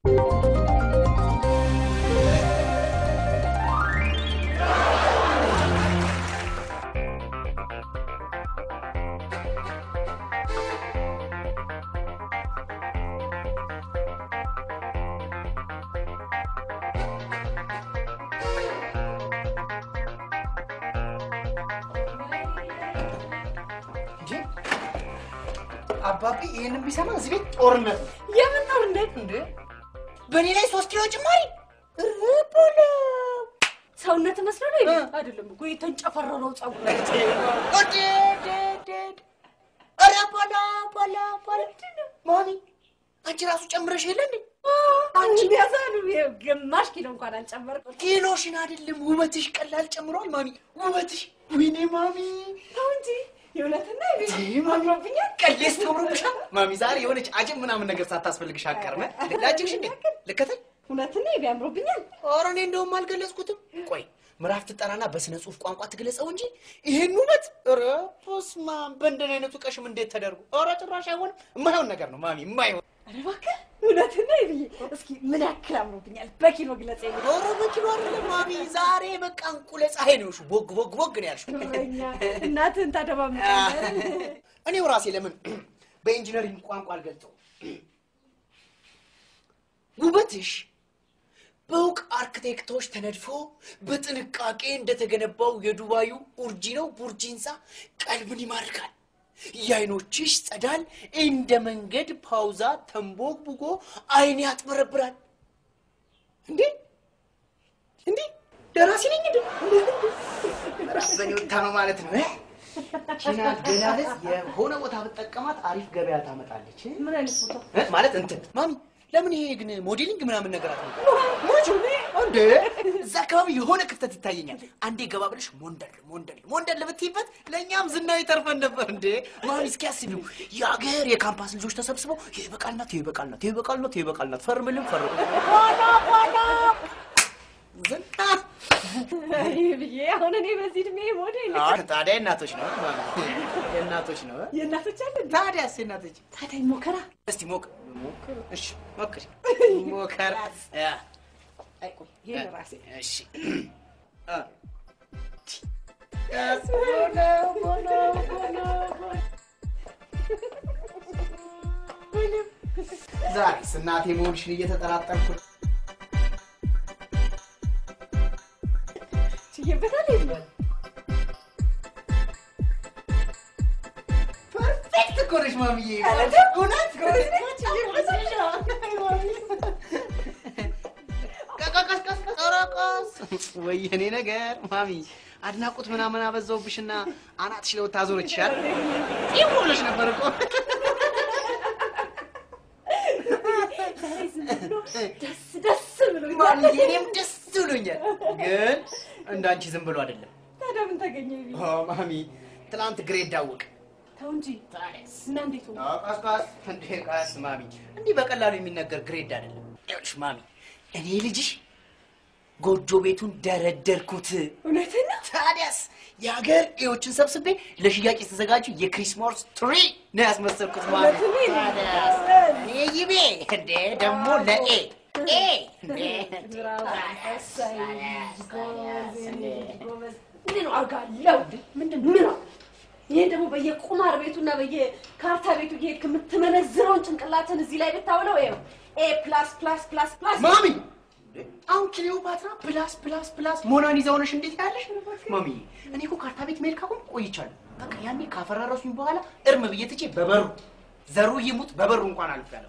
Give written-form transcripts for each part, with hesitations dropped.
አባቢ ይሄንን ቢሰማ እዚህ ቤት ጦርነት ነው። የምን ጦርነት እንዴ? በኔ ላይ 3 ኪሎ ጭማሪ ረቦላ ሰውነት መስሎ ነው አይደለም እኮ የተንጨፈረረው ጸጉር ወዴ ረቦላ ቦላ ማሚ አንቺ ራሱ ጨምረሽ የለ እንዴ? አንቺ ያዛሉ ግማሽ ኪሎ እንኳን አልጨመርኩም። ኪሎሽን አይደለም ውበትሽ ቀላል ጨምሯል ማሚ። ውበትሽ ወይኔ ማሚ ተው እንጂ የውለትና ማምሮብኛል። ቀሌስ ተምሮብሻል ማሚ። ዛሬ የሆነች አጅብ ምናምን ነገር ሳታስፈልግሽ አቀርመ ለላጅሽ እንዴ ልከተል ሁለትና ያምሮብኛል። ኦር እኔ እንደውም አልገለጽኩትም። ቆይ ምራፍ ትጠራና በስነ ጽሁፍ ቋንቋ ትገለጸው እንጂ ይሄን ውበት ረፖስማ በእንደነ አይነቱ ቀሽም እንዴት ተደርጎ ኦር ጭራሽ አይሆንም። የማይሆን ነገር ነው ማሚ የማይሆን። አረ እባክህ ሁለትና ይብዬ እስኪ ምን ያክል አምሮብኛል በኪሎ ግለጸኝ። ኦር በኪሎ አይደለም ማሚ ዛሬ በቃ እንቁለ ፀሐይ ነው። ቦግ ቦግ ቦግ ነው ያልሽው። እናትህን ታደባምጣ። እኔው ራሴ ለምን በኢንጂነሪንግ ቋንቋ አልገልጸው? ውበትሽ በውቅ አርክቴክቶች ተነድፎ በጥንቃቄ እንደተገነባው የዱባዩ ኡርጂ ነው ቡርጂንሳ ቀልብን ይማርካል። የአይኖችሽ ጸዳል እንደ መንገድ ፓውዛ ተንቦግቡጎ አይን ያጥበረብራል። እንዴ ደራሲ ነኝ እንዴ? በኔው ታማ ማለት ነው። ቺናት ገናለስ የሆነ ቦታ በተጠቀማት አሪፍ ገበያ ታመጣለች። ምን አይነት ቦታ ማለት እንትን ማሚ ለምን ይሄ ግን ሞዴሊንግ ምናምን ነገር አትመጣ? እንዴ እዛ አካባቢ የሆነ ክፍተት ይታየኛል። አንዴ ገባ ብለሽ ሞንደል ብትይበት ለኛም ዝናው ይተርፈን ነበር። እንዴ ማሚ እስኪ አስቢው የአገር የካምፓስ ልጆች ተሰብስበው ይበቃልናት ፈርምልን ዋና ዝና ይብዬ አሁን እኔ በዚህ እድሜ ሞዴል ታዲያ እናቶች ነው የእናቶች አለ ታዲያስ እናቶች ታዲያ ሞከራ እስቲ ሞከር እሺ ሞከር አይቆይ ይሄን ራሴ እሺ ዛሬ እናቴ መሆንሽን እየተጠራጠርኩ ይበታል ፐርፌክት ኮረሽ ማሚዬ እውነት ወይኔ ነገር ማሚ አድናቆት ምናምን አበዛውብሽና አናትሽ ለወታዞርችሻል ይሞልሽ ነበር እኮ ደስ ብሎኛል ማሚዬ እኔም ደስ ብሎኛል ግን እንዳንቺ ዝም ብሎ አይደለም ታዲያ ምን ተገኘ ማሚ ትላንት ግሬድ ዳወቅ ተው እንጂ ታዲያስ እና እንዴት ነው ቃስ ማሚ እንዲህ በቀላሉ የሚነገር ግሬድ አይደለም ይኸውልሽ ማሚ እኔ ልጅሽ ጎጆ ቤቱን ደረደርኩት እውነትና ታዲያስ የሀገር ኤዎችን ሰብስቤ ለሽያጭ የተዘጋጁ የክሪስማስ ትሪ ነው ያስመሰልኩት ማለት ታዲያስ ይይቤ እንዴ ደግሞ ለኤ ምን አርጋለው ምንድነው ይሄን ደግሞ በየቁማር ቤቱና በየካርታ ቤቱ የምትመነዝረውን ጭንቅላትን እዚህ ላይ ብታውለው ይሄው A++++ ማሚ አሁን ክሊዮፓትራ ፕላስ ሞናሊዛ ሆነሽ እንዴት ያለሽ ማሚ እኔ እኮ ካርታ ቤት መሄድ ካቆም ቆይቻለሁ በቃ ያኔ ካፈራረሱኝ በኋላ እርም ብዬ ትቼ በበሩ ዘሩ ይሙት በበሩ እንኳን አልፍ ያለው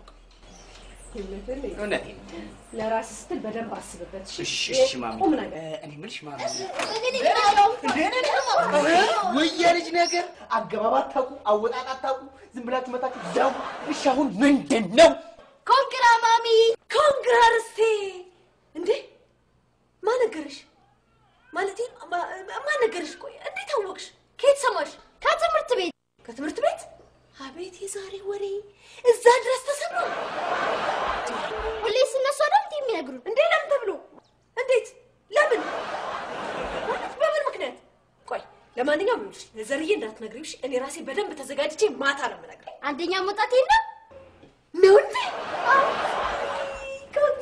እውነቴን ለራስ ስትል በደንብ አስብበት እሺ ማሚ እኔ ምልሽ ማሚ ወይ የልጅ ነገር አገባባት ታውቁ አወጣጣት ታውቁ ዝም ብላችሁ መጣችሁ ዛው እሺ አሁን ምንድነው ኮንግራ ማሚ ኮንግራ ርስቴ እንዴ ማን ነገርሽ ማለቴ ማን ነገርሽ ቆይ እንዴት አወቅሽ ከየት ሰማሽ ከትምህርት ቤት አቤት የዛሬ ወሬ እዛ ድረስ ተሰማ ሁሌስ እነሱ አይደል የሚነግሩን እንዴ ለምን ተብሎ እንዴት ለምን ማለት በምን ምክንያት ቆይ ለማንኛውም ይኸውልሽ ለዘርዬ እንዳትነግሪውሽ እኔ ራሴ በደንብ ተዘጋጅቼ ማታ ነው የምነግርሽ አንደኛ መውጣት የለም ነው እንዴ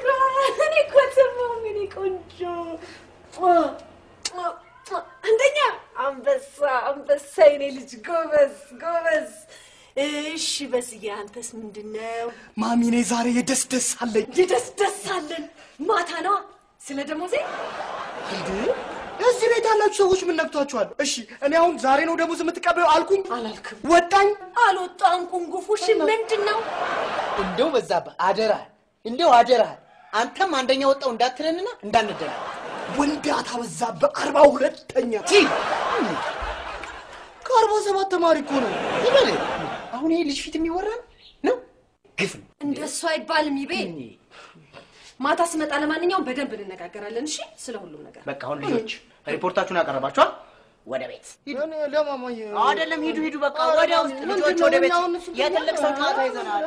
አንደኛ አንበሳ የኔ ልጅ ጎበዝ እሺ በስዬ አንተስ ምንድነው ማሚ እኔ ዛሬ የደስ አለኝ ማታ ነው ስለ ደሞዜ እንዴ እዚህ ቤት ያላችሁ ሰዎች ምን ነክቷችኋል እሺ እኔ አሁን ዛሬ ነው ደሞዝ የምትቀበለው አልኩኝ አላልኩም ወጣኝ አልወጣም ኩንጉፉሽ ምንድነው እንደው በዛብህ አደራ አንተም አንደኛ ወጣው እንዳትለንና እንዳንደና ወንዳታ በዛብህ 42ኛ ከ47 ተማሪ እኮ ነው ይበል አሁን ይሄ ልጅ ፊት የሚወራ ነው ግፍ ነው እንደሱ አይባልም ይቤ ማታ ስመጣ ለማንኛውም በደንብ እንነጋገራለን እሺ ስለ ሁሉም ነገር በቃ አሁን ልጆች ሪፖርታችሁን አቀርባችኋል ወደ ቤት እኔ ለማማዬ አይደለም ሂዱ በቃ ወዲያ ውስጥ ልጆች ወደ ቤት የትልቅ ሰው ጨዋታ ይዘናል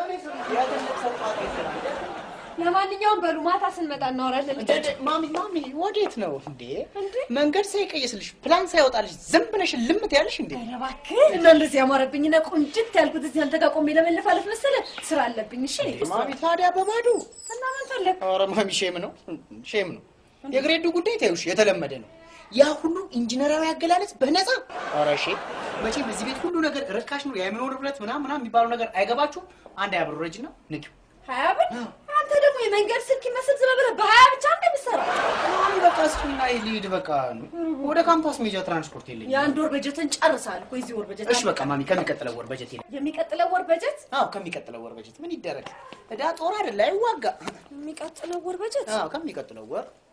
ለማንኛውም በሉ ማታ ስንመጣ እናወራለን ማሚ ወዴት ነው እንዴ መንገድ ሳይቀየስልሽ ፕላን ሳይወጣልሽ ዝም ብለሽ ልምት ያለሽ እንዴ ኧረ እባክህ እና እንደዚህ ያማረብኝና ቁንጭት ያልኩት እዚህ አንተ ጋር ቆሜ ለመለፋለፍ መሰለ ስራ አለብኝ እሺ ማሚ ታዲያ በባዶ እና ምን ፈለክ ኧረ ማሚ ሼም ነው የግሬዱ ጉዳይ ታዩሽ የተለመደ ነው ያ ሁሉ ኢንጂነራዊ አገላለጽ በነፃ ኧረ እሺ መቼም እዚህ ቤት ሁሉ ነገር ርካሽ ነው የአይምሮ ንብረት ምናምን የሚባለው ነገር አይገባችሁም አንድ ያብሩረጅና ንኪው 20 ብር አንተ ደግሞ የመንገድ ስልክ ይመስል ዝም ብለህ በ20 ብቻ እንደምትሰራ ማሚ በቃ እስኪና ይልሂድ በቃ ወደ ካምፓስ ሜጃ ትራንስፖርት የለኝም የአንድ ወር በጀትን ጨርሳል እኮ እዚህ ወር በጀት እሺ በቃ ማሚ ከሚቀጥለው ወር በጀት ይላል የሚቀጥለው ወር በጀት አዎ ከሚቀጥለው ወር በጀት ምን ይደረግ እዳ ጦር አይደል አይዋጋ የሚቀጥለው ወር በጀት አዎ ከሚቀጥለው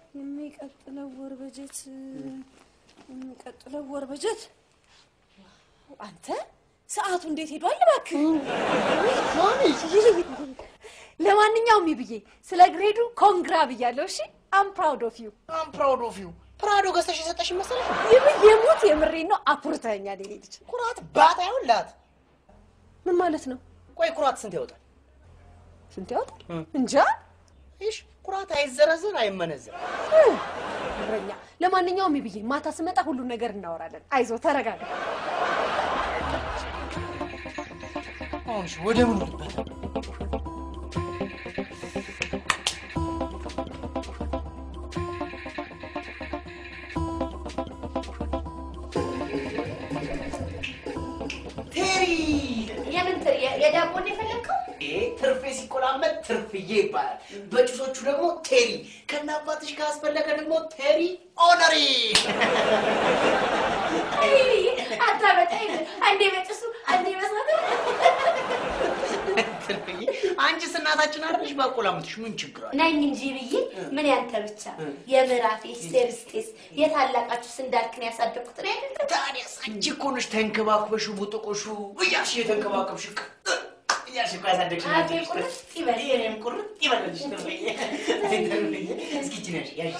ወር በጀት አንተ ሰዓቱ እንዴት ሄዷል እባክህ ማሚ ለማንኛውም ይብዬ ስለ ግሬዱ ኮንግራ ብያለሁ እሺ I'm proud of you ፕራዶ ገዝተሽ የሰጠሽ መሰለሽ ይብዬ ሙት የምሬን ነው አኩርተኸኛል የኔ ልጅ ኩራት ባታ ይውላት ምን ማለት ነው ቆይ ኩራት ስንት ያወጣል እንጃ እሺ ኩራት አይዘረዘር አይመነዘር እረኛ ለማንኛውም ይብዬ ማታ ስመጣ ሁሉ ነገር እናወራለን አይዞ ተረጋጋ አሁንሽ ወደ ምን ልበል ቴሪ የምን የዳቦ እንደፈለከው ትርፌ ሲቆላመጥ ትርፍዬ ይባላል በጭሶቹ ደግሞ ቴሪ ከናባትሽ ካስፈለከ ደግሞ ቴሪ ኦነሪ አታበጣይ አንዴ በጭሱ አንዴ በሳት ትርፍዬ አንቺስ እናታችን አይደልሽ ባቆላመጥሽ ምን ችግር አለ ነኝ እንጂ ብዬ ምን ያንተ ብቻ የምራፌ ሴርስቴስ የታላቃችሁስ እንዳልክን ያሳደኩት ነው አይደል ታዲያ አንቺ እኮ ነሽ ተንከባክበሽ ቡጥቆሹ እያልሽ የተንከባከብሽ ያሽ ያሳደግሽ አቤ ቁርጥ ይበል እኔም ቁርጥ ይበልልሽ ትርፍዬ እስኪ ጅነሽ ያሽ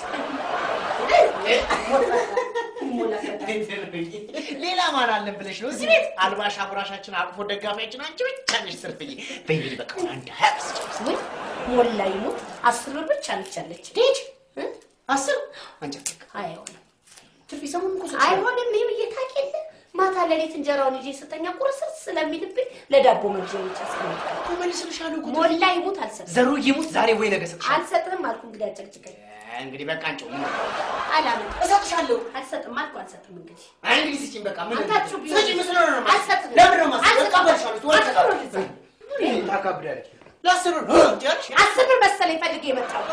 ሌላ ማን አለን ብለሽ ነው እዚህ ቤት አልባሽ አብራሻችን አቅፎ ደጋፊያችን አንቺ ብቻ ነሽ ትርፍዬ በይልኝ በቃ አንድ ሀብስ ወይ ሞላ ይሙት 10 ብር ብቻ ነቻለች ዴጅ 10 አንቺ አይሆንም ትርፊ ሰሞኑን እኮ አይሆንም ይሄ ታውቂያለህ ማታ ለሌት እንጀራውን ይዤ ስተኛ ቁርስር ስለሚልብኝ ለዳቦ መግዣ ብቻ አስቀምጣለሁ እኮ መልስልሻለሁ እኮ ሞላ ይሙት አልሰጥም ዘሩ ይሙት ዛሬ ወይ ነገ ሰጥሻለሁ አልሰጥም አልኩ እንግዲህ አጨቅጭቀኝ እንግዲህ በቃ አንቺው አላምን እሰጥሻለሁ አልሰጥም አልኩ አልሰጥም እንግዲህ እንግዲህ ስጪኝ በቃ ምን አንታችሁ ቢሆን ስጪኝ መስሎኝ ነው አልሰጥም ለምን ነው ማስቀበልሻለሁ አልሰጥም ታካብዳለች ለ10 ብር ትያለሽ 10 ብር መሰለኝ ፈልጌ የመጣው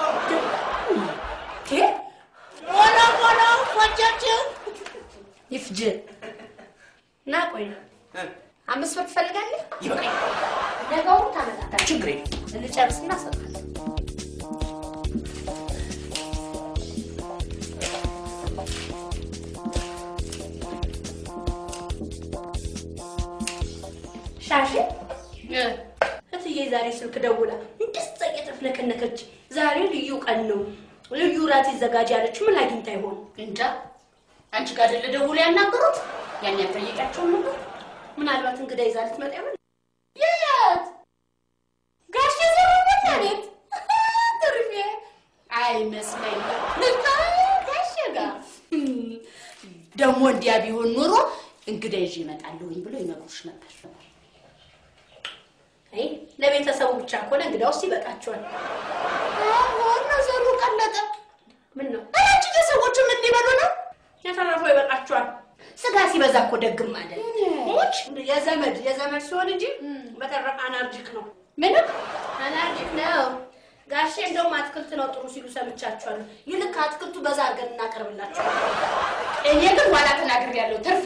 ወላ ወጃች ይፍጅ ና ቆይ 5 ብር ትፈልጋለህ ይበቃኝ ነገሩ ታመጣጣለህ ችግር የለም ልጨርስና እሰጥሃለሁ ሻሽ እትዬ ዛሬ ስልክ ደውላ እንደዛ እየተፍለከለከች ዛሬ ልዩ ቀን ነው ልዩ ራት ይዘጋጅ ያለች ምን አግኝታ ይሆን እንጃ አንቺ ጋር አይደለ ደውላ ያናገሩት ያን ያጠየቃቸው ነበር ምናልባት እንግዳ ይዛ ልትመጣ ይሆን የት ጋሽ ዘሩበት አቤት ትርፌ አይመስለኝም ጋሽ ጋር ደግሞ እንዲያ ቢሆን ኑሮ እንግዳ ይዤ እመጣለሁኝ ብሎ ይነግሩሽ ነበር አይ ለቤተሰቡ ብቻ ኮነ እንግዳውስ ይበቃቸዋል አሁን ዘሩ ቀለጠ ምን ነው አንቺ ተሰዎቹ ምን እንደዛ እኮ ደግም አይደል ሞች የዘመድ ሲሆን እንጂ በተረፈ አናርጂክ ነው ምንም አናርጂክ ነው ጋሼ እንደውም አትክልት ነው ጥሩ ሲሉ ሰምቻችኋለሁ ይልክ አትክልቱ በዛ አድርገን እናቀርብላችኋለን እኔ ግን ዋላ ተናግሬያለሁ ትርፌ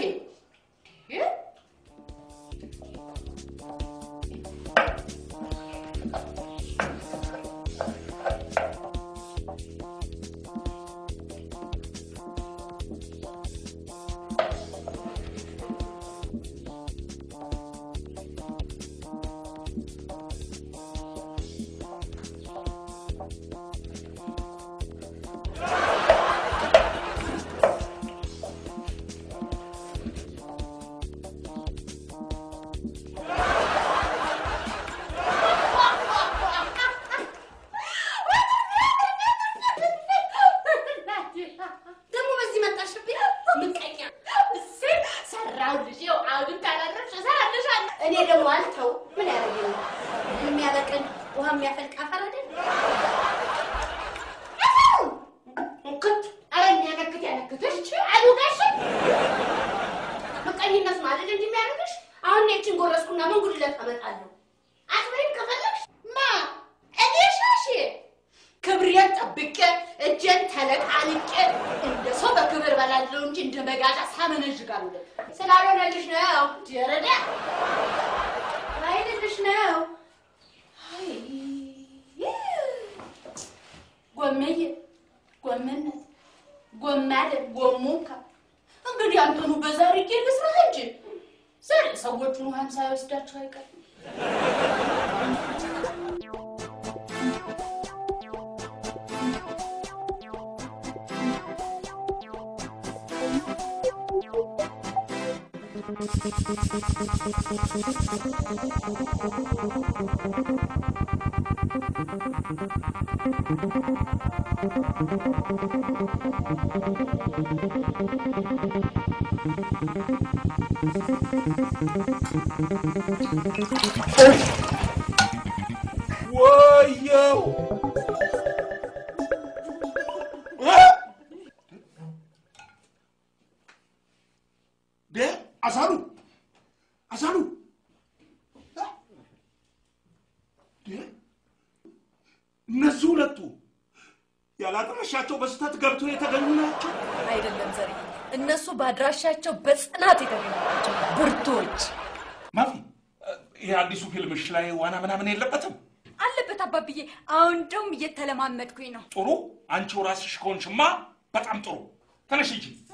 ያላጥራሻቸው በስተት ገብቶ የተገኙ ናቸው አይደለም ዘሪ እነሱ ባድራሻቸው በጽናት የተገኙ ናቸው ብርቶች ማፊ የአዲሱ ፊልምሽ ላይ ዋና ምናምን የለበትም አለበት አባብዬ አሁን ደም እየተለማመድኩኝ ነው ጥሩ አንቺው ራስሽ ኮንሽማ በጣም ጥሩ ተነሽ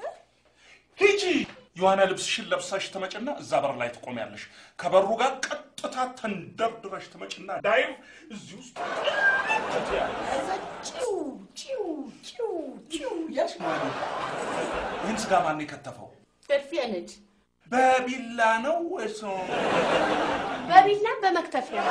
ሂጂ የዋና ልብስሽን ለብሰሽ ተመጭና እዛ በር ላይ ትቆሚያለሽ ከበሩ ጋር ቀጥታ ተንደርድረሽ ተመጭና ዳይቭ እዚህ ውስጥ ቺው ያሽማሉ ይህን ስጋ ማን የከተፈው ትርፌ ነች በቢላ ነው ወይስ በቢላ በመክተፊያ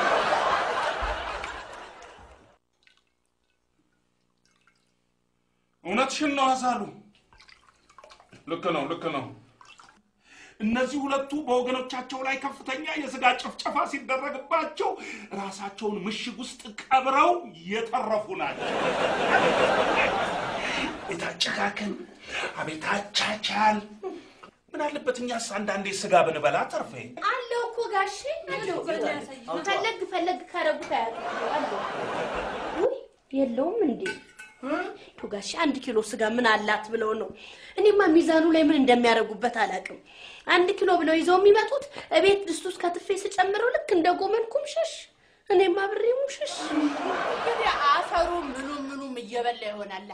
እውነትሽን ነው አዛሉ ልክ ነው እነዚህ ሁለቱ በወገኖቻቸው ላይ ከፍተኛ የስጋ ጭፍጨፋ ሲደረግባቸው ራሳቸውን ምሽግ ውስጥ ቀብረው የተረፉ ናቸው የታጨካከን አቤታቻቻል ምን አለበት እኛስ አንዳንዴ ስጋ ብንበላ ተርፌ አለው እኮ ጋሼ አለው ፈለግ ካረጉት አለው የለውም እንዴ ጋሼ 1 ኪሎ ስጋ ምን አላት ብለው ነው እኔማ ሚዛኑ ላይ ምን እንደሚያረጉበት አላቅም 1 ኪሎ ብለው ይዘው የሚመጡት እቤት ድስት ውስጥ ከትፌ ስጨምረው ልክ እንደ ጎመን ኩምሽሽ እኔማ ብሬ ሙሽሽ እንግዲህ አፈሩ ምኑም እየበላ ይሆናል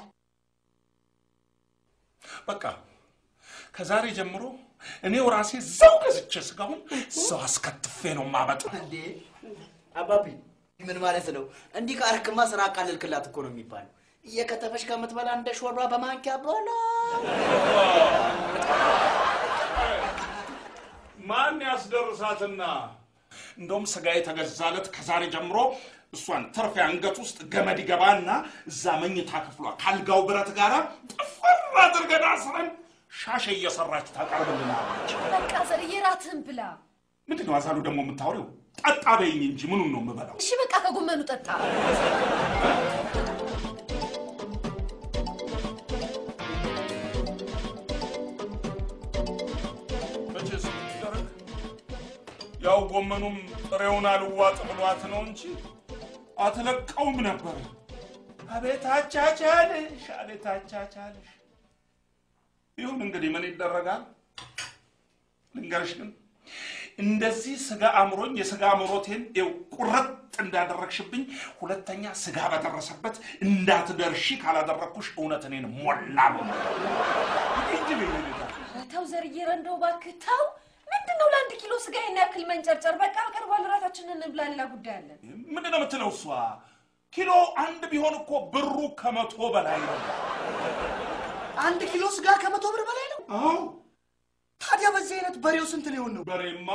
በቃ ከዛሬ ጀምሮ እኔው ራሴ ዘው ገዝቼ ስጋውን ዘው አስከትፌ ነው ማመጣ እንዴ አባቢ ምን ማለት ነው እንዲህ ካርክማ ስራ አቃልልክላት እኮ ነው የሚባለው የከተፈሽ ከምትበላ እንደ ሾርባ በማንኪያ በላ ማን ያስደርሳትና እንደውም ስጋ የተገዛለት ከዛሬ ጀምሮ እሷን ተርፌ አንገት ውስጥ ገመድ ይገባና እዛ መኝታ ክፍሏ ካልጋው ብረት ጋራ ጥፍር አድርገን አስረን ሻሽ እየሰራች ታቀርብልናለች በቃ ዘርዬ ራትህን ብላ ምንድነው አዛሉ ደግሞ የምታወሪው ጠጣ በይኝ እንጂ ምኑን ነው የምበላው እሺ በቃ ከጎመኑ ጠጣ ያው ጎመኑም ጥሬውን አልዋጥ ብሏት ነው እንጂ አትለቀውም ነበር። አቤት አቻቻልሽ አቤት አቻቻልሽ። ይሁን እንግዲህ ምን ይደረጋል። ልንገርሽ ግን እንደዚህ ስጋ አምሮኝ የስጋ አምሮቴን ቁርጥ እንዳደረግሽብኝ ሁለተኛ ስጋ በደረሰበት እንዳትደርሺ ካላደረኩሽ እውነት እኔን ሞላው። ተው ዘርዬ ረንዶ እባክህ ተው። ምንድነው ለአንድ ኪሎ ስጋ ይሄን ያክል መንጨርጨር? በቃ ቀርቧል፣ እራታችንን እንብላ፣ ሌላ ጉዳይ አለን። ምንድነው የምትለው እሷ? ኪሎ አንድ ቢሆን እኮ ብሩ ከ100 በላይ ነው። 1 ኪሎ ስጋ ከ100 ብር በላይ ነው? አዎ። ታዲያ በዚህ አይነት በሬው ስንት ሊሆን ነው? በሬማ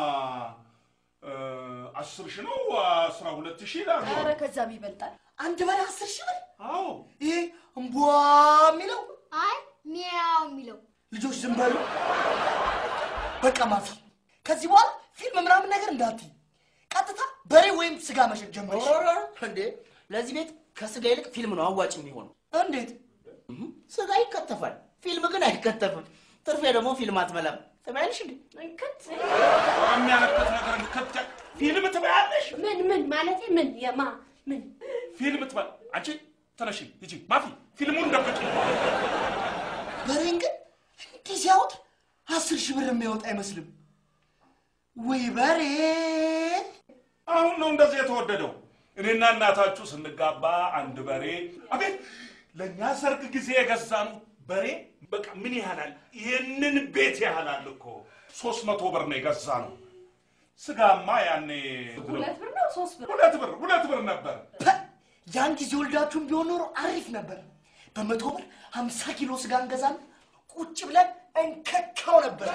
10,000 ነው 12,000 ይላል። ኧረ ከዛም ይበልጣል። አንድ በሬ 10,000 ብር? አዎ። ይሄ እምቧ የሚለው አይ ሚያው የሚለው ልጆች ዝም በሉ። በቃ ማፊ ከዚህ በኋላ ፊልም ምናምን ነገር እንዳትይ። ቀጥታ በሬ ወይም ስጋ መሸጥ ጀመርሽ እንዴ? ለዚህ ቤት ከስጋ ይልቅ ፊልም ነው አዋጭ የሚሆነው። እንዴት? ስጋ ይከተፋል፣ ፊልም ግን አይከተፍም። ትርፌ ደግሞ ፊልም አትበላም። ትበያለሽ እንዴ? እንከት የሚያነከት ነገር እንከት ፊልም ትበያለሽ? ምን ማለቴ ምን የማ ምን ፊልም ትበል አንቺ ተነሺ ሂጂ ማፊ ፊልሙን ደብቂ። በሬን ግን እንዲህ ሲያወጥ 10,000 ብር የሚያወጣ አይመስልም ወይ? በሬ አሁን ነው እንደዚህ የተወደደው። እኔና እናታችሁ ስንጋባ አንድ በሬ አቤት ለኛ ሰርግ ጊዜ የገዛነው በሬ በቃ ምን ያህላል? ይሄንን ቤት ያህላል እኮ 300 ብር ነው የገዛነው። ስጋማ ያኔ 2 ብር ነው 3 ብር? 2 ብር ነበር። ያን ጊዜ ወልዳችሁም ቢሆን ኖሮ አሪፍ ነበር። በ100 ብር 50 ኪሎ ስጋ እንገዛለን፣ ቁጭ ብለን እንከካው ነበር።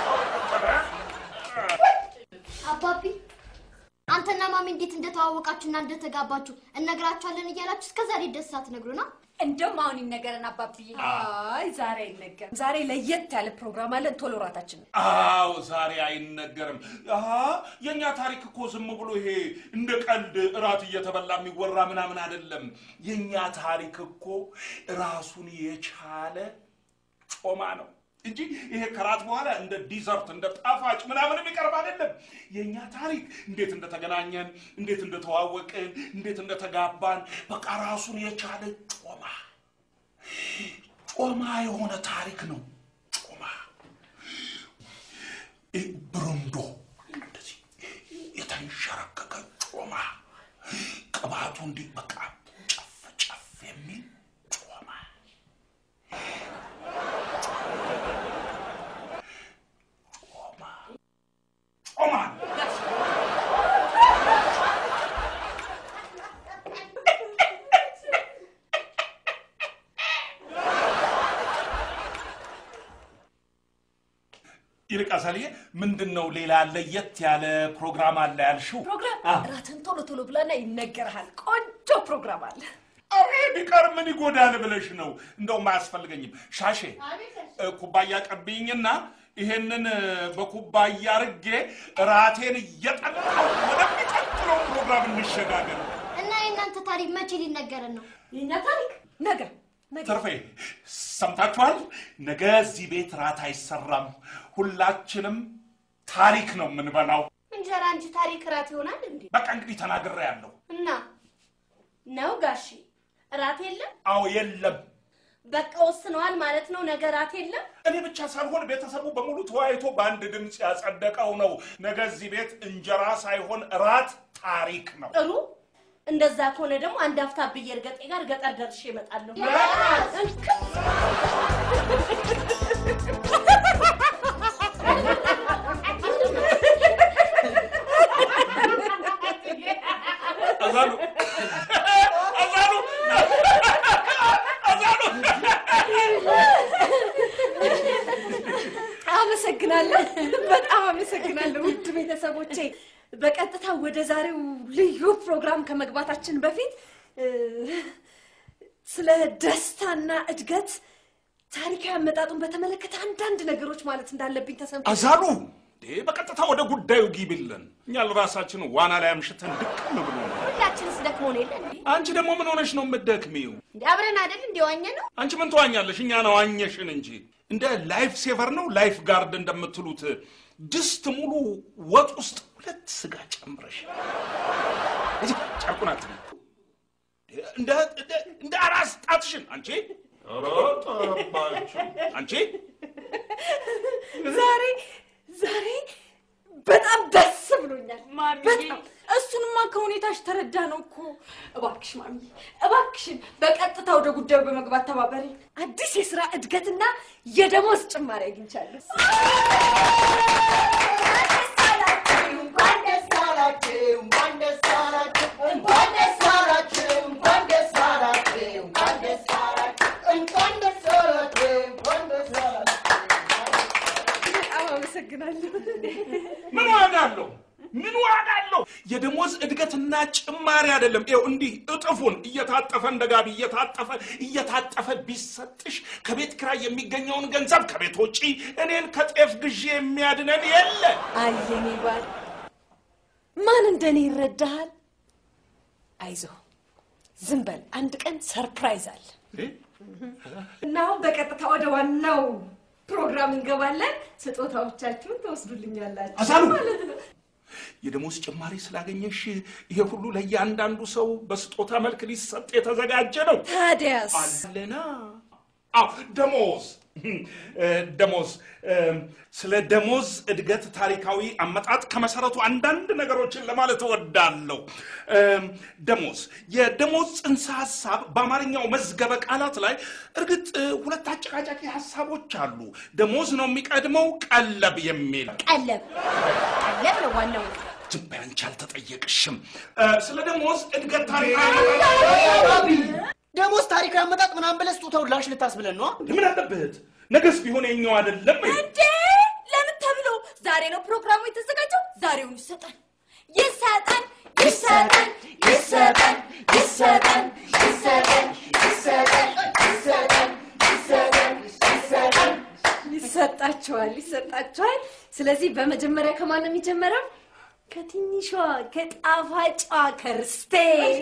አባቢ አንተና ማሚ እንዴት እንደተዋወቃችሁና እንደተጋባችሁ እነግራችኋለን እያላችሁ እስከዛሬ ደስ አትነግሩና? እንደውም አሁን ይነገረን አባብዬ። አይ ዛሬ አይነገርም። ዛሬ ለየት ያለ ፕሮግራም አለን። ቶሎ እራታችን። አዎ ዛሬ አይነገርም። የኛ ታሪክ እኮ ዝም ብሎ ይሄ እንደ ቀልድ እራት እየተበላ የሚወራ ምናምን አይደለም። የኛ ታሪክ እኮ ራሱን የቻለ ጮማ ነው እንጂ ይሄ ከራት በኋላ እንደ ዲዘርት እንደ ጣፋጭ ምናምን የሚቀርብ አይደለም። የኛ ታሪክ እንዴት እንደተገናኘን፣ እንዴት እንደተዋወቅን፣ እንዴት እንደተጋባን በቃ ራሱን የቻለ ጮማ የሆነ ታሪክ ነው። ጮማ ብሩንዶ እንደዚህ የተንሸረከከ ጮማ ቅባቱ እንዲህ በቃ ጨፍ የሚል ጮማ ይልቃሳልዬ ምንድነው ሌላ ለየት ያለ ፕሮግራም አለ ያልሽው? ፕሮግራም እራትን ቶሎ ብላና ይነገርሃል። ቆንጆ ፕሮግራም አለ። ቢቀር ምን ይጎዳል ብለሽ ነው? እንደውም አያስፈልገኝም። ሻሼ ኩባያ ቀብኝና ይሄንን በኩባያ አርጌ ራቴን እየጠጣሁ ወደሚቀጥለው ፕሮግራም እንሸጋገር። እና የእናንተ ታሪክ መቼ ሊነገረን ነው? የእኛ ታሪክ ነገ ትርፌ ሰምታችኋል? ነገ እዚህ ቤት ራት አይሰራም። ሁላችንም ታሪክ ነው የምንበላው። እንጀራ እንጂ ታሪክ ራት ይሆናል እንዴ? በቃ እንግዲህ ተናግሬያለሁ። እና ነው ጋሺ ራት የለም? አዎ የለም። በቃ ወስነዋል ማለት ነው። ነገ ራት የለም? እኔ ብቻ ሳልሆን ቤተሰቡ በሙሉ ተወያይቶ በአንድ ድምጽ ያጸደቀው ነው። ነገ እዚህ ቤት እንጀራ ሳይሆን ራት ታሪክ ነው። ጥሩ። እንደዛ ከሆነ ደግሞ አንድ አፍታ በየርገጤ ጋር ገጠር ደርሼ እመጣለሁ። አዛሉ አመሰግናለሁ። በጣም አመሰግናለሁ ውድ ቤተሰቦቼ። በቀጥታ ወደ ዛሬው ልዩ ፕሮግራም ከመግባታችን በፊት ስለ ደስታና እድገት ታሪካዊ አመጣጡን በተመለከተ አንዳንድ ነገሮች ማለት እንዳለብኝ ተሰምቶ አዛሉ በቀጥታ ወደ ጉዳዩ ግቢልን። እኛ ለራሳችን ዋና ላይ አምሽተን ድቅም ብሎ ነው። ሁላችንስ ደክሞን የለ እንዴ? አንቺ ደግሞ ምን ሆነሽ ነው የምትደክሚው? እንዴ አብረን አይደል እንዴ ዋኘ ነው? አንቺ ምን ተዋኛለሽ? እኛ ነው ዋኘሽን እንጂ እንደ ላይፍ ሴቨር ነው ላይፍ ጋርድ እንደምትሉት ድስት ሙሉ ወጥ ውስጥ 2 ስጋ ጨምረሽ እጂ ጫቁናት እንደ አራስ ጣትሽን አንቺ አንቺ ዛሬ በጣም ደስ ብሎኛል ማሚ እሱንማ ከሁኔታሽ ተረዳ ነው እኮ እባክሽ ማሚ እባክሽን በቀጥታ ወደ ጉዳዩ በመግባት ተባበሪ አዲስ የሥራ እድገትና የደሞዝ ጭማሪ አግኝቻለሁ ምን ዋጋለው የደሞዝ እድገትና ጭማሪ አይደለም ይው እንዲህ እጥፉን እየታጠፈ እንደጋቢ እየታጠፈ ቢሰጥሽ ከቤት ክራይ የሚገኘውን ገንዘብ ከቤት ወጪ እኔን ከጤፍ ግዢ የሚያድነን የለ አየኔ ባል ማን እንደኔ ይረዳሃል አይዞ ዝም በል አንድ ቀን ሰርፕራይዝ አለ እናው በቀጥታ ወደ ዋናው ፕሮግራም እንገባለን ስጦታዎቻችሁን ተወስዱልኛላችሁ አሳሉ የደሞዝ ጭማሪ ስላገኘሽ ይሄ ሁሉ ለያንዳንዱ ሰው በስጦታ መልክ ሊሰጥ የተዘጋጀ ነው ታዲያስ አለና ደሞዝ ስለ ደሞዝ እድገት ታሪካዊ አመጣጥ ከመሰረቱ አንዳንድ ነገሮችን ለማለት እወዳለሁ ደሞዝ የደሞዝ ጽንሰ ሐሳብ በአማርኛው መዝገበ ቃላት ላይ እርግጥ 2 አጨቃጫቂ ሐሳቦች አሉ ደሞዝ ነው የሚቀድመው ቀለብ የሚል ቀለብ ነው ዋናው ጅባንቻ አልተጠየቅሽም ስለ ደሞዝ እድገት ታሪካዊ ደሞዝ ታሪካዊ አመጣጥ ምናምን ብለህ ስጦታው ላሽ ልታስብለን ነው ምን አለበት ነገስ ቢሆን የኛው አይደለም እንዴ ለምን ተብሎ ዛሬ ነው ፕሮግራሙ የተዘጋጀው ዛሬውን ይሰጣቸዋል ስለዚህ በመጀመሪያ ከማን ነው የሚጀምረው ከትንሿ ከጣፋጯ ከርስቴ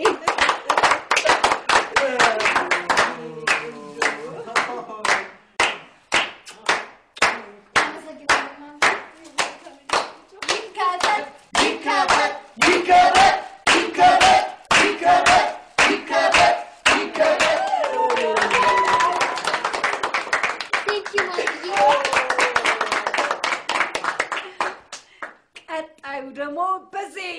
ቀጣዩ ደግሞ በዚህ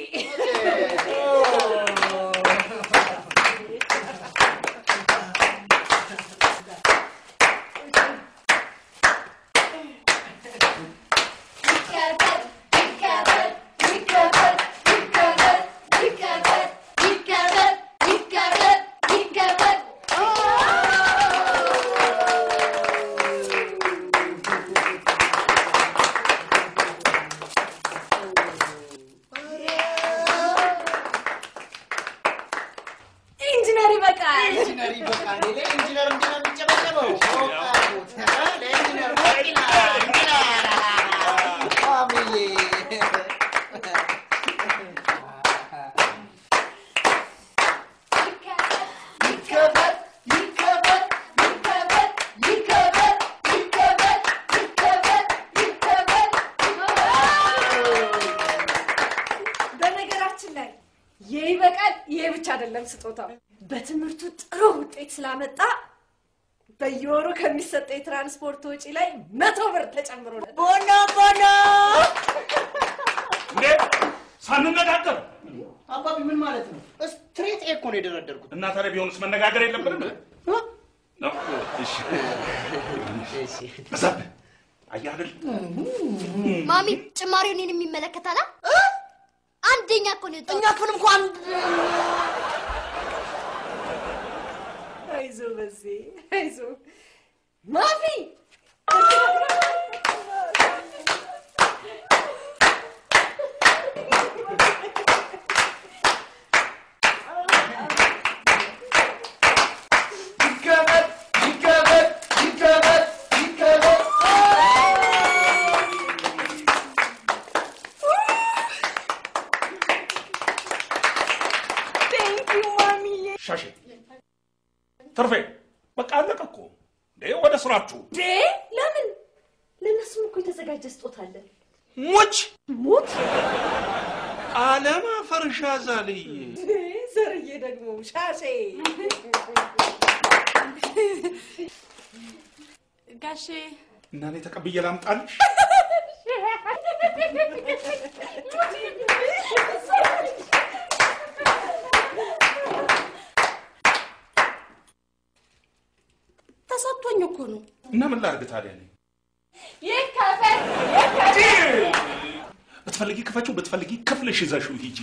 ስጦታው በትምህርቱ ጥሩ ውጤት ስላመጣ በየወሩ ከሚሰጠው የትራንስፖርት ወጪ ላይ 100 ብር ተጨምሮለት ቦኖ ሳንነጋገር አባቢ ምን ማለት ነው ስትሬት ኤኮ ነው የደረደርኩት እና ታዲያ ቢሆንስ መነጋገር የለብንም ነው እሺ አዛብ አያደል ማሚ ጭማሪውን እኔን የሚመለከታላ አንደኛ እኮ ነው እኛ ክፍል እንኳን አይዞ በዚህ አይዞ ማፊ ተርፌ በቃ አለቀ ወደ ስራችሁ ለምን ለነሱም እኮ የተዘጋጀ ስጦታ አለ ሙች ዓለም ፈርሻ ዛልዬ ዘርዬ ደግሞ ሻሼ ጋሼ እና እኔ ተቀብዬ ላምጣልሽ ተሰጥቶኝ እኮ ነው እና ምን ላድርግ ታዲያ ነኝ ይከፈት بتفلقي كفتشو بتفلقي كفلش إذا شو هيجي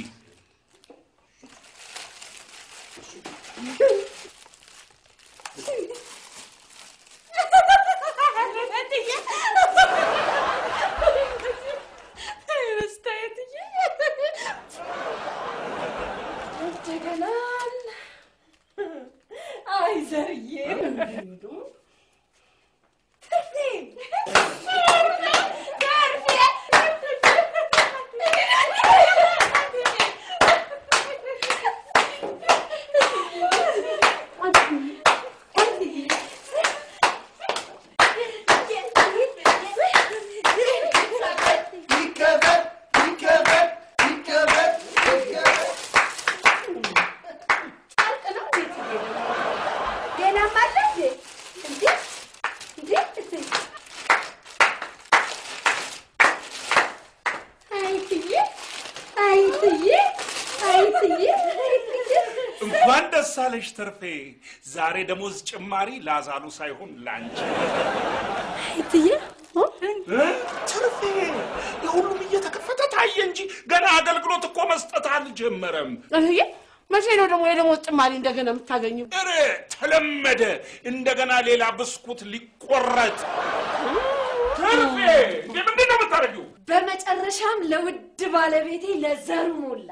ሳለሽ ተርፌ ዛሬ ደሞዝ ጭማሪ ላዛሉ ሳይሆን ላንቺ አይትዬ ተርፌ የሁሉም እየተከፈተ ታየ እንጂ ገና አገልግሎት እኮ መስጠት አልጀመረም አይትዬ መቼ ነው ደግሞ የደሞዝ ጭማሪ እንደገና የምታገኙ እረ ተለመደ እንደገና ሌላ ብስኩት ሊቆረጥ ተርፌ ምንድን ነው የምታደርጊው በመጨረሻም ለውድ ባለቤቴ ለዘሩ ሞላ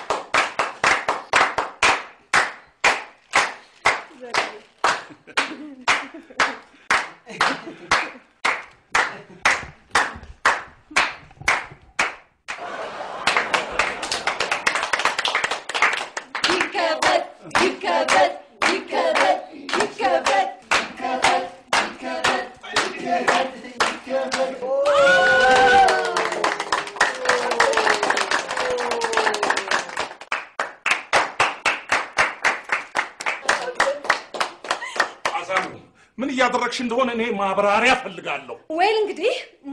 ምን ያደረግሽ እንደሆነ እኔ ማብራሪያ ፈልጋለሁ ወይ እንግዲህ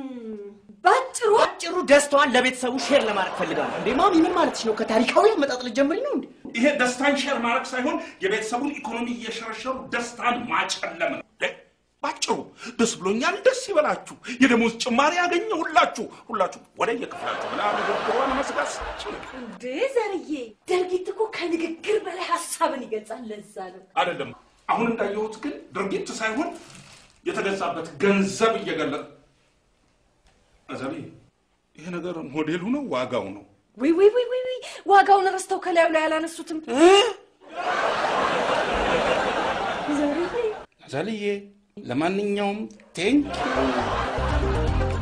ባጭሩ ደስታዋን ለቤተሰቡ ሼር ለማድረግ ፈልጋለሁ እንዴ ማሚ ምን ማለትሽ ነው ከታሪካዊ አመጣጥ ልጀምሪ ነው እንዴ ይሄ ደስታን ሼር ማድረግ ሳይሆን የቤተሰቡን ኢኮኖሚ እየሸረሸሩ ደስታን ማጨለም ነው ባጭሩ ደስ ብሎኛል ደስ ይበላችሁ የደሞዝ ጭማሪ ያገኘሁላችሁ ሁላችሁ ወደ የክፍላችሁ ምናምን ድሮን መስጋስ እንዴ ዘርዬ ድርጊት እኮ ከንግግር በላይ ሐሳብን ይገልጻል ለዛ ነው አይደለም አሁን እንዳየሁት ግን ድርጊት ሳይሆን የተገዛበት ገንዘብ እየገለጸ አዛቢ ይሄ ነገር ሞዴሉ ነው ዋጋው ነው ወይ ዋጋውን ረስተው ከላዩ ላይ ያላነሱትም ዘርዬ ለማንኛውም ቴንክ